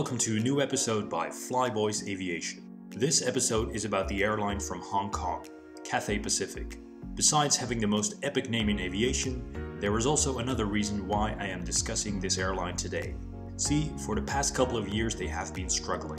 welcome to a new episode by Flyboys Aviation. This episode is about the airline from Hong Kong, Cathay Pacific. Besides having the most epic name in aviation, there is also another reason why I am discussing this airline today. See, for the past couple of years they have been struggling.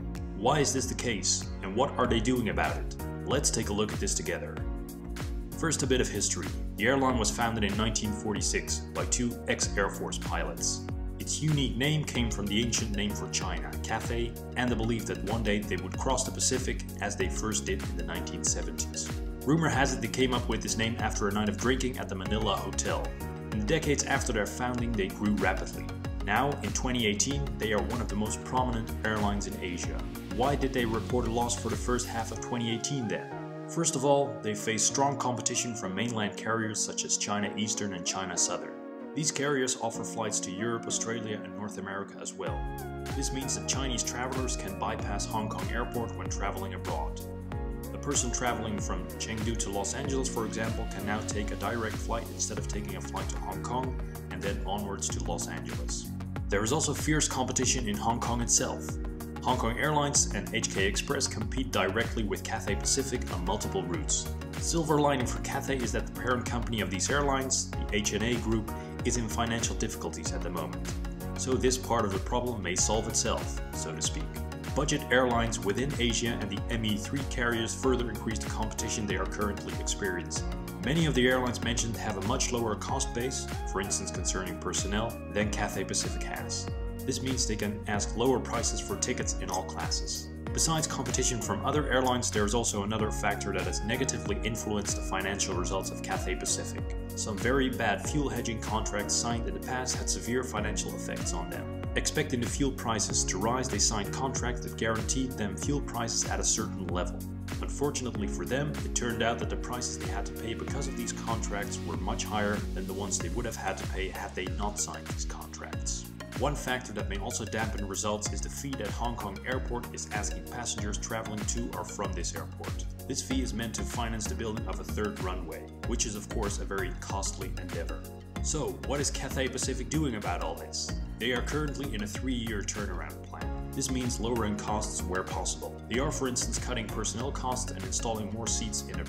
Why is this the case, and what are they doing about it? Let's take a look at this together. First, a bit of history. The airline was founded in 1946 by two ex-Air Force pilots. Its unique name came from the ancient name for China, Cathay, and the belief that one day they would cross the Pacific as they first did in the 1970s. Rumor has it they came up with this name after a night of drinking at the Manila Hotel. In the decades after their founding, they grew rapidly. Now, in 2018, they are one of the most prominent airlines in Asia. Why did they report a loss for the first half of 2018 then? First of all, they face strong competition from mainland carriers such as China Eastern and China Southern. These carriers offer flights to Europe, Australia and North America as well. This means that Chinese travelers can bypass Hong Kong Airport when traveling abroad. A person traveling from Chengdu to Los Angeles, for example, can now take a direct flight instead of taking a flight to Hong Kong and then onwards to Los Angeles. There is also fierce competition in Hong Kong itself. Hong Kong Airlines and HK Express compete directly with Cathay Pacific on multiple routes. The silver lining for Cathay is that the parent company of these airlines, the HNA Group, is in financial difficulties at the moment. So this part of the problem may solve itself, so to speak. Budget airlines within Asia and the ME3 carriers further increase the competition they are currently experiencing. Many of the airlines mentioned have a much lower cost base, for instance concerning personnel, than Cathay Pacific has. This means they can ask lower prices for tickets in all classes. Besides competition from other airlines, there is also another factor that has negatively influenced the financial results of Cathay Pacific. Some very bad fuel hedging contracts signed in the past had severe financial effects on them. Expecting the fuel prices to rise, they signed contracts that guaranteed them fuel prices at a certain level. Unfortunately for them, it turned out that the prices they had to pay because of these contracts were much higher than the ones they would have had to pay had they not signed these contracts. One factor that may also dampen results is the fee that Hong Kong Airport is asking passengers traveling to or from this airport. This fee is meant to finance the building of a third runway, which is of course a very costly endeavor. So, what is Cathay Pacific doing about all this? They are currently in a 3-year turnaround plan. This means lowering costs where possible. They are, for instance, cutting personnel costs and installing more seats in their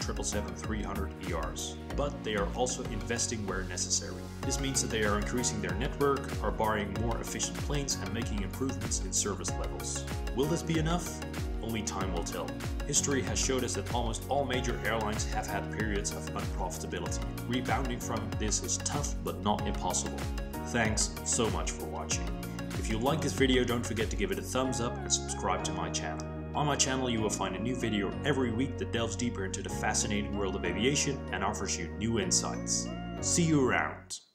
777-300 ERs. But they are also investing where necessary. This means that they are increasing their network, are buying more efficient planes and making improvements in service levels. Will this be enough? Only time will tell. History has showed us that almost all major airlines have had periods of unprofitability. Rebounding from this is tough but not impossible. Thanks so much for watching. If you like this video, don't forget to give it a thumbs up and subscribe to my channel. On my channel you will find a new video every week that delves deeper into the fascinating world of aviation and offers you new insights. See you around!